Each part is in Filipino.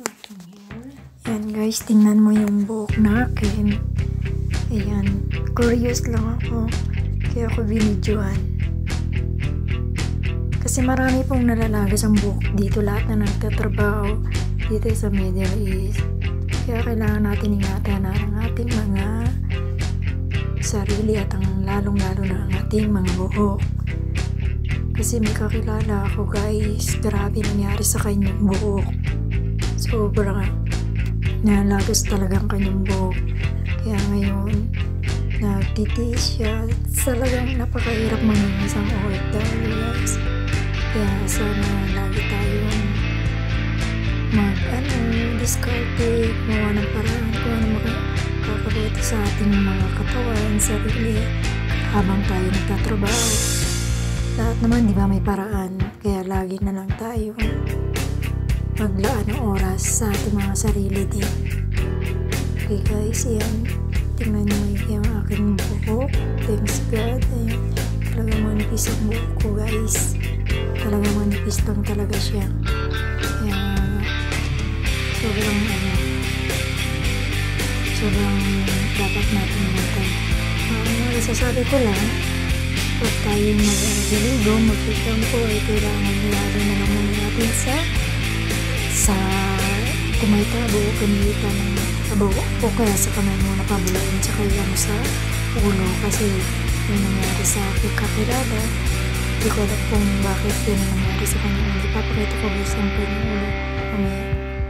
Yan guys, tingnan mo yung buhok na akin. Ayan, curious lang ako. Kaya ako binidyohan. Kasi marami pong nalalagas ang buhok dito. Lahat na nagtatrabaho dito sa Middle East. Kaya kailangan natin ingatan ang ating mga sarili at ang lalong-lalo na ang ating mga buhok. Kasi may kakilala ako guys, grabe nangyari sa kanyang buhok. Sobrang nalagas talaga ang kanyang buhok. Kaya ngayon, nagtitiis siya. Talagang napakahirap maging isang OFW guys. Kaya sana lagi tayong diskarte, gumawa ng paraan kung ano makakabuti sa ating mga katawan, sarili, habang tayo nagtatrabaho. Lahat naman, di ba, may paraan. Kaya lagi na lang tayo maglaan ng oras sa ating mga sarili din. Okay guys, yan. Tingnan nyo yung aking buhok. Thanks God. Ayan. Talagang manipis ang buhok ko guys. Talagang manipis lang talaga siya. Kaya sobrang dapat natin natin. Sasabi ko lang, pag tayo mag-aligo, mag-shampoo, ay kailangan nilagay na naman natin sa kumaytabo, kamitan ng tabo o kaya sa kamay mo napabulain sa kailang sa ulo kasi yung nangyari sa aking kakilala. Hindi ko alam kung bakit yun nangyari sa kanya. Hindi papakita ko guys ang kanyang ulo mamaya.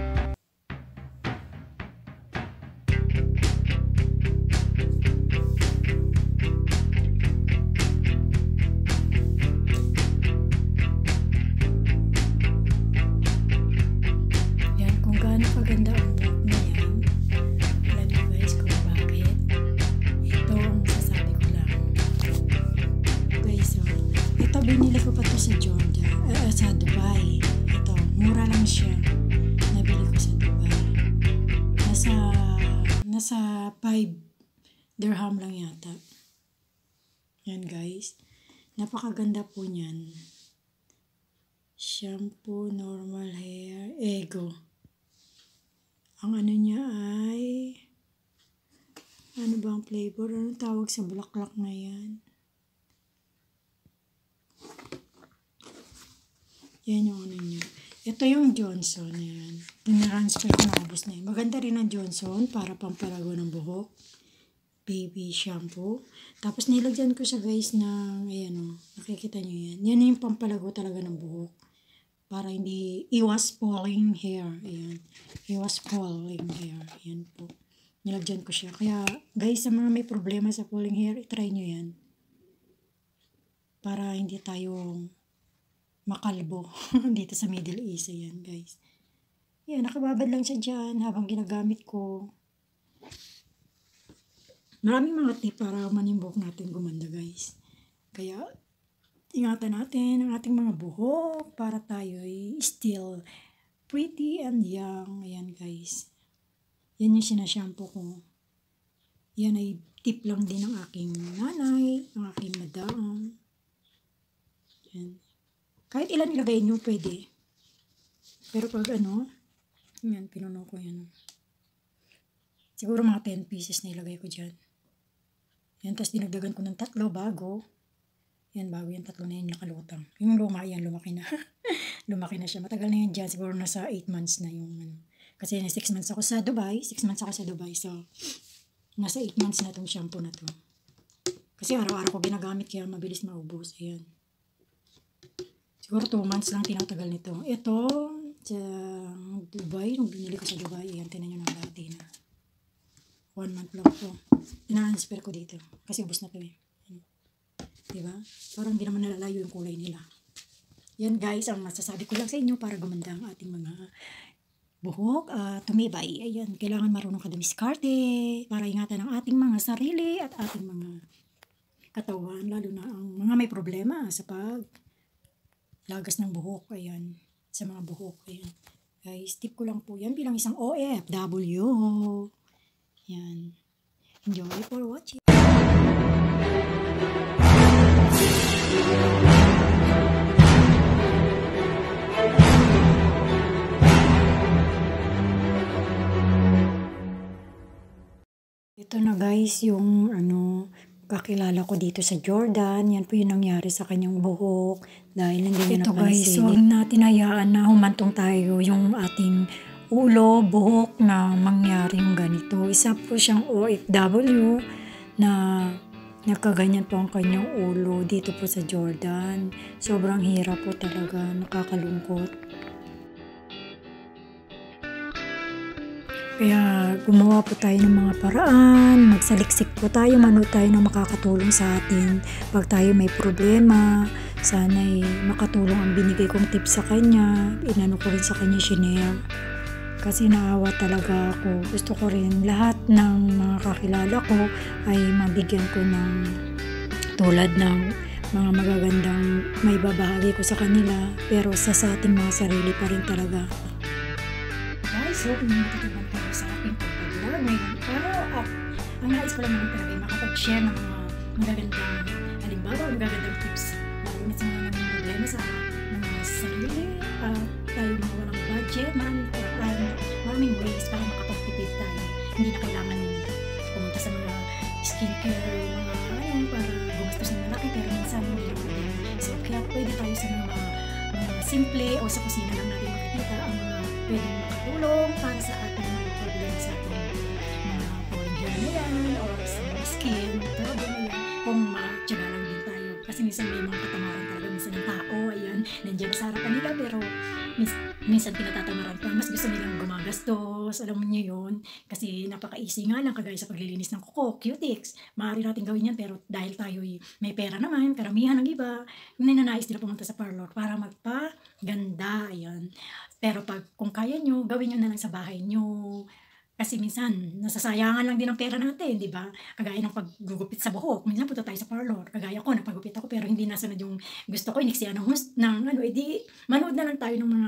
Maganda ang buhok na yan. Alam niyo guys kung bakit. Ito ang masasabi ko lang. Guys, so, ito binili ko pa to sa Jordan, sa Dubai. Ito, mura lang siya. Nabili ko sa Dubai. Nasa 5 dirham lang yata. Yan guys. Napakaganda po niyan. Shampoo, normal hair, ego. Ang ano niya ay, ano ba ang flavor? Anong tawag sa bulaklak na yan? Yan yung ano niya. Ito yung Johnson. Yan. Tinransfer ko na ubos na yun. Maganda rin ang Johnson para pampalago ng buhok. Baby shampoo. Tapos nilagyan ko siya guys ng, ayan o, nakikita nyo yan. Yan yung pampalago talaga ng buhok. Para hindi iwas falling hair. Ayan. Iwas falling hair. Ayan po. Nilagyan ko siya. Kaya guys, sa mga may problema sa falling hair, try nyo yan. Para hindi tayo makalbo dito sa Middle East. Ayan guys. Ayan, nakababad lang siya dyan habang ginagamit ko. Maraming mga tip para manimbok natin gumanda guys. Kaya ingatan natin ang ating mga buhok para tayo ay still pretty and young. Ayan guys. Yan yung sinashampoo ko. Yan ay tip lang din ng aking nanay, ng aking madam. Yan. Kahit ilan ilagay nyo, pwede. Pero pag ano, yan, pinuno ko yan. Siguro mga 10 pieces na ilagay ko dyan. Yan, tapos dinagdagan ko ng 3 bago. Yan, bago yung 3 na yan nakalutang. Yung luma, yan, lumaki na. Lumaki na siya. Matagal na yan dyan. Siguro nasa 8 months na yung ano. Kasi 6 months ako sa Dubai. 6 months ako sa Dubai. So, nasa 8 months na itong shampoo na to. Kasi araw-araw ko ginagamit kaya mabilis maubos. Ayan. Siguro 2 months lang tinatagal nito. Ito, sa Dubai, nung binili ko sa Dubai, ayan, tinan nyo na dati na. 1 month lang po. Ina-transfer ko dito. Kasi ubos na to eh. Diba? Parang hindi naman nalalayo yung kulay nila. Yan guys, ang masasabi ko lang sa inyo para gumanda ang ating mga buhok. Tumibay. Ayan, kailangan marunong ka dumiskarte para ingatan ang ating mga sarili at ating mga katawan. Lalo na ang mga may problema sa paglagas ng buhok. Ayan, sa mga buhok. Ayan. Guys, tip ko lang po yan bilang isang OFW. Yan. Enjoy for watching. Ito na guys, yung kakilala ko dito sa Jordan. Yan po yung nangyari sa kanyang buhok dahil hindi niya napansin. Ito guys, huwag natin hayaan na humantong tayo yung ating ulo, buhok na mangyari yung ganito. Isa po siyang OFW na nakaganyan po ang kanyang ulo dito po sa Jordan. Sobrang hirap po talaga, nakakalungkot. Kaya gumawa po tayo ng mga paraan, magsaliksik po tayo, manood tayo ng makakatulong sa atin. Pag tayo may problema, sana'y makatulong ang binigay kong tips sa kanya. Inano ko rin sa kanya, shinare. Kasi naawa talaga ako. Gusto ko rin lahat ng mga kakilala ko ay mabigyan ko ng tulad ng mga magagandang may babahagi ko sa kanila. Pero sa ating mga sarili pa rin talaga. Guys, hope hindi matutulungan tayo sa ating pag-vlog ngayon. Pero ang nais ko lang naman talaga ay makapag-share ng mga magagandang halimbawa, magagandang tips. Lalo na sa mga naging problema sa mga sarili. Tayo mga walang budget, maraming ways para makapagtipid tayo. Hindi na kailangan pumunta sa mga skincare, mga para gumastos ng malaki, pero minsan hindi naman din. So, kaya pwede tayo sa mga simple o sa kusina lang natin makikita ang mga pwedeng makatulong para sa ating mga problema sa ating mga falling hair na yan or sa mga skin, problem na yan, kung matyaga lang din tayo. Kasi minsan may mga katamaran talaga, minsan ng tao, ayan, nandiyan sa harapan nila, pero minsan pinatatamaran pa, mas gusto nilang gumagastos, alam mo nyo yun, kasi napaka-easy nga lang, kagaya sa paglilinis ng kuko, cutics, maaari natin gawin yan, pero dahil tayo may pera naman, karamihan ng iba, ninanais nila pumunta sa parlor para magpaganda, ayan. Pero kung kaya nyo, gawin nyo na lang sa bahay nyo. Kasi minsan, nasasayangan lang din ang pera natin, di ba? Kagaya ng paggugupit sa buhok. Minsan punta tayo sa parlor. Kagaya ko, nagpagupit ako pero hindi nasunod yung gusto ko. Iniksiyan edi manood na lang tayo ng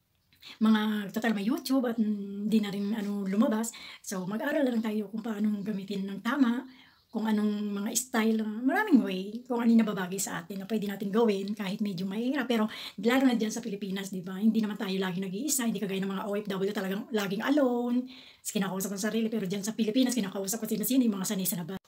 mga total may YouTube at hindi na rin lumabas. So, mag-aral na lang tayo kung paano gamitin ng tama, kung anong mga style, maraming way, kung ano yung nababagay sa atin na pwede natin gawin kahit medyo mahirap. Pero lalo na dyan sa Pilipinas, di ba? Hindi naman tayo laging nag-iisa, hindi kagaya ng mga OFW talagang laging alone. Kinakausap ko sa sarili, pero dyan sa Pilipinas, kinakausap ko sino-sino yung mga sanay sa labas.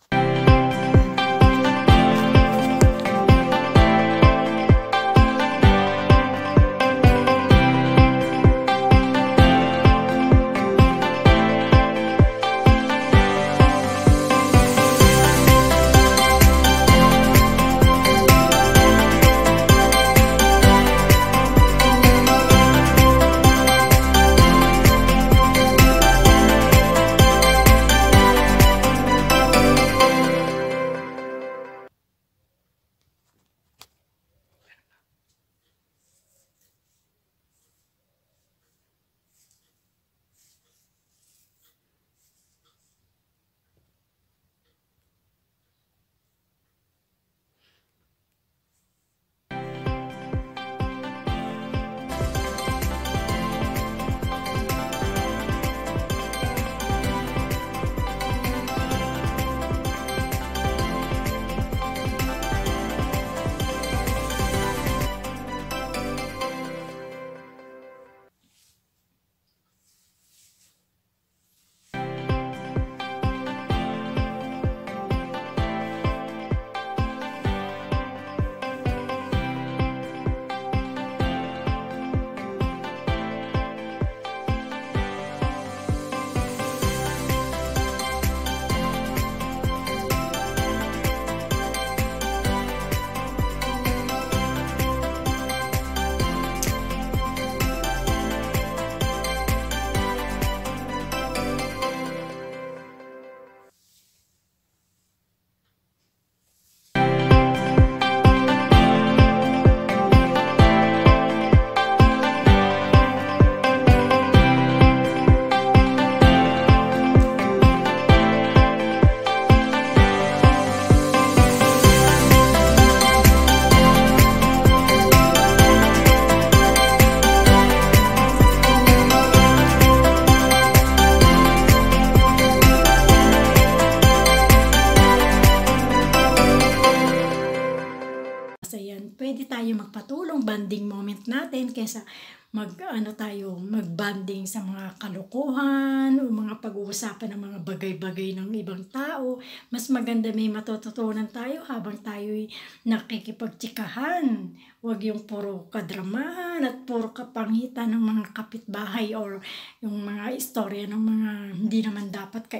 Pwede tayo magpatulong, bonding moment natin kaysa mag-bonding sa mga kalokohan o mga pag-uusapan ng mga bagay-bagay ng ibang tao. Mas maganda may matututunan tayo habang tayo'y nakikipagtsikahan. Huwag yung puro kadramahan at puro kapangitan ng mga kapitbahay or yung mga istorya ng mga hindi naman dapat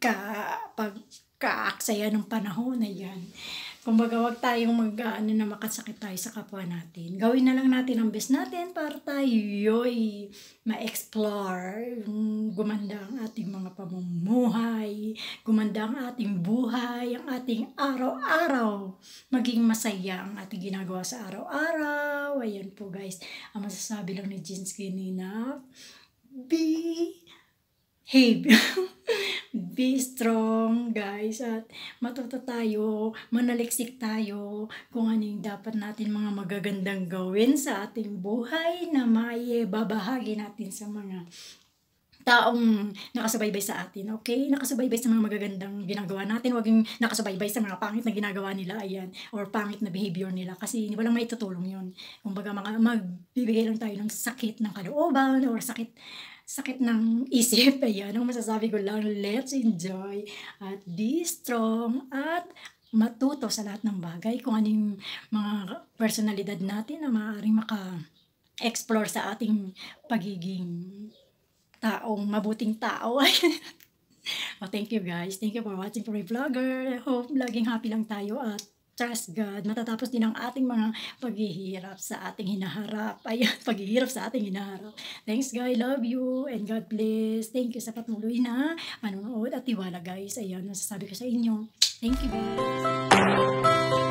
kaaksaya ng panahon na yan. Kumbaga, wag tayong na makasakit tayo sa kapwa natin. Gawin na lang natin ang best natin para tayo'y ma-explore, gumanda ang ating mga pamumuhay, gumanda ang ating buhay, ang ating araw-araw. Maging masaya ang ating ginagawa sa araw-araw. Ayan po guys, ang masasabi lang ni Jeans kanina, behave. Be strong, guys, at matuto tayo, manaliksik tayo kung ano yung dapat natin mga magagandang gawin sa ating buhay na maibabahagi natin sa mga taong nakasubaybay sa atin, okay? Nakasubaybay sa mga magagandang ginagawa natin, huwag yung nakasubaybay sa mga pangit na ginagawa nila, ayan, or pangit na behavior nila, kasi walang maitutulong yun. Kumbaga, magbibigay lang tayo ng sakit ng kalooban, or sakit ng isip. Ayan, ang masasabi ko lang, let's enjoy at be strong at matuto sa lahat ng bagay kung ano yung mga personalidad natin na maaaring maka-explore sa ating pagiging mabuting tao. Oh, thank you guys. Thank you for watching for my vlogger. I hope laging happy lang tayo at trust God. Matatapos din ang ating mga paghihirap sa ating hinaharap. Ayan, paghihirap sa ating hinaharap. Thanks guys. Love you and God bless. Thank you sa patuloy na manonood at tiwala guys. Ayan, masasabi ko sa inyo. Thank you guys.